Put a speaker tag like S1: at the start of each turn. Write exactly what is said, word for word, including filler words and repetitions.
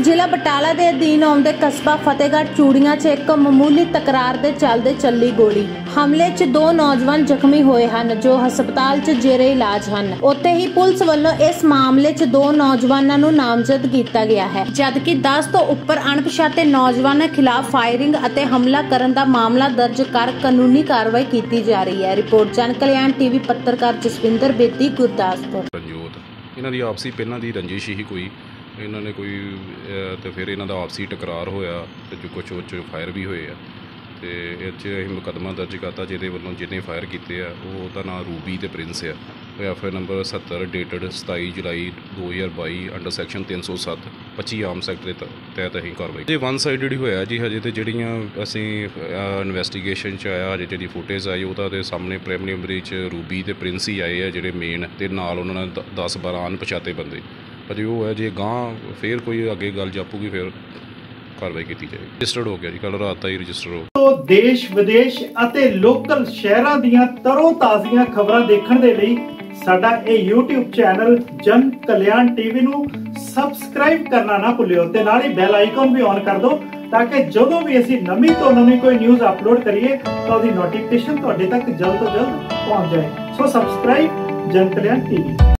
S1: ਜ਼ਿਲ੍ਹਾ ਬਟਾਲਾ ਦੇ ਅਧੀਨ ਆਉਂਦੇ ਕਸਬਾ ਫਤਿਹਗੜ੍ਹ ਚੂੜੀਆਂ 'ਚ ਇੱਕ ਮਾਮੂਲੀ ਤਕਰਾਰ ਦੇ ਚੱਲਦੇ ਚੱਲੀ ਗੋਲੀ। ਹਮਲੇ 'ਚ ਦੋ ਨੌਜਵਾਨ ਜ਼ਖਮੀ ਹੋਏ ਹਨ ਜੋ ਹਸਪਤਾਲ 'ਚ ਜੇਰੇ ਇਲਾਜ ਹਨ। ਉੱਥੇ ਹੀ ਪੁਲਿਸ ਵੱਲੋਂ ਇਸ ਮਾਮਲੇ 'ਚ ਦੋ ਨੌਜਵਾਨਾਂ ਨੂੰ ਨਾਮਜ਼ਦ ਕੀਤਾ ਗਿਆ ਹੈ, ਜਦਕਿ ਦਸ ਤੋਂ ਉੱਪਰ ਅਣਪਛਾਤੇ ਨੌਜਵਾਨਾਂ ਖਿਲਾਫ ਫਾਇਰਿੰਗ ਅਤੇ ਹਮਲਾ ਕਰਨ ਦਾ ਮਾਮਲਾ ਦਰਜ ਕਰ ਕਾਨੂੰਨੀ ਕਾਰਵਾਈ ਕੀਤੀ ਜਾ ਰਹੀ ਹੈ। ਰਿਪੋਰਟ ਜਨ ਕਲਿਆਣ ਟੀਵੀ ਪੱਤਰਕਾਰ ਜਸਵਿੰਦਰ ਬੇਦੀ, ਗੁਰਦਾਸਪੁਰ।
S2: ਇਹਨਾਂ ਦੀ ਆਪਸੀ ਪਹਿਲਾਂ ਦੀ ਰੰਜਿਸ਼ ਹੀ ਕੋਈ ਇਹਨਾਂ ਨੇ ਕੋਈ ਤੇ ਫਿਰ ਇਹਨਾਂ ਦਾ ਆਪਸੀ ਟਕਰਾਰ ਹੋਇਆ ਤੇ ਜੋ ਕੁਛ ਉਹ 'ਚ ਫਾਇਰ ਵੀ ਹੋਏ ਆ ਤੇ ਇਹ 'ਚ ਅਸੀਂ ਮੁਕੱਦਮਾ ਦਰਜ ਕਰਤਾ ਜਿਹਦੇ ਵੱਲੋਂ ਜਿਹਨੇ ਫਾਇਰ ਕੀਤੇ ਆ ਉਹ ਉਹਦਾ ਨਾਮ ਰੂਬੀ ਤੇ ਪ੍ਰਿੰਸ ਆ। ਉਹ ਐਫ ਆਈ ਨੰਬਰ ਸੱਤਰ ਡੇਟਡ ਸਤਾਈ ਜੁਲਾਈ ਦੋ ਹਜ਼ਾਰ ਬਾਈ ਅੰਡਰ ਸੈਕਸ਼ਨ ਤਿੰਨ ਸੌ ਸੱਤ ਪੱਚੀ ਆਮ ਸੈਕਟ ਦੇ ਤਹਿਤ ਅਸੀਂ ਕਾਰਵਾਈ। ਇਹ ਵਨ ਸਾਈਡਡ ਹੀ ਹੋਇਆ ਜੀ। ਹਜੇ ਤੇ ਜਿਹੜੀਆਂ ਅਸੀਂ ਇਨਵੈਸਟੀਗੇਸ਼ਨ 'ਚ ਆਇਆ ਹਜੇ ਜਿਹੜੀ ਫੁਟੇਜ ਆਈ ਉਹਦਾ ਦੇ ਸਾਹਮਣੇ ਪ੍ਰਾਇਮਰੀ 'ਚ ਰੂਬੀ ਤੇ ਪ੍ਰਿੰਸ ਹੀ ਆਏ ਆ ਜਿਹੜੇ ਮੇਨ, ਤੇ ਨਾਲ ਉਹਨਾਂ ਨੇ ਦਸ ਬਾਰਾਂ ਅਣਪਛਾਤੇ ਬੰਦੇ। ਪਰ ਉਹ ਹੈ ਜੇ ਗਾਂ ਫਿਰ ਕੋਈ ਅੱਗੇ ਗੱਲ ਜਾਪੂਗੀ ਫਿਰ ਕਾਰਵਾਈ ਕੀਤੀ ਜਾਏਗੀ। ਰਜਿਸਟਰਡ ਹੋ ਗਿਆ ਜੀ, ਕੱਲ ਰਾਤ ਦਾ ਹੀ ਰਜਿਸਟਰ ਹੋ।
S3: ਤੋਂ ਦੇਸ਼ ਵਿਦੇਸ਼ ਅਤੇ ਲੋਕਲ ਸ਼ਹਿਰਾਂ ਦੀਆਂ ਤਰੋ ਤਾਜ਼ੀਆਂ ਖਬਰਾਂ ਦੇਖਣ ਦੇ ਲਈ ਸਾਡਾ ਇਹ YouTube ਚੈਨਲ ਜਨ ਕਲਿਆਣ ਟੀਵੀ ਨੂੰ ਸਬਸਕ੍ਰਾਈਬ ਕਰਨਾ ਨਾ ਭੁੱਲਿਓ ਤੇ ਨਾਲ ਹੀ ਬੈਲ ਆਈਕਨ ਵੀ ਔਨ ਕਰ ਦਿਓ ਤਾਂ ਕਿ ਜਦੋਂ ਵੀ ਅਸੀਂ ਨਵੀਂ ਤੋਂ ਨਵੀਂ ਕੋਈ ਨਿਊਜ਼ ਅਪਲੋਡ ਕਰੀਏ ਤਾਂ ਉਹਦੀ ਨੋਟੀਫਿਕੇਸ਼ਨ ਤੁਹਾਡੇ ਤੱਕ ਜਲਦ ਤੋਂ ਜਲਦ ਪਹੁੰਚ ਜਾਏ। ਸੋ ਸਬਸਕ੍ਰਾਈਬ ਜਨ ਕਲਿਆਣ ਟੀਵੀ।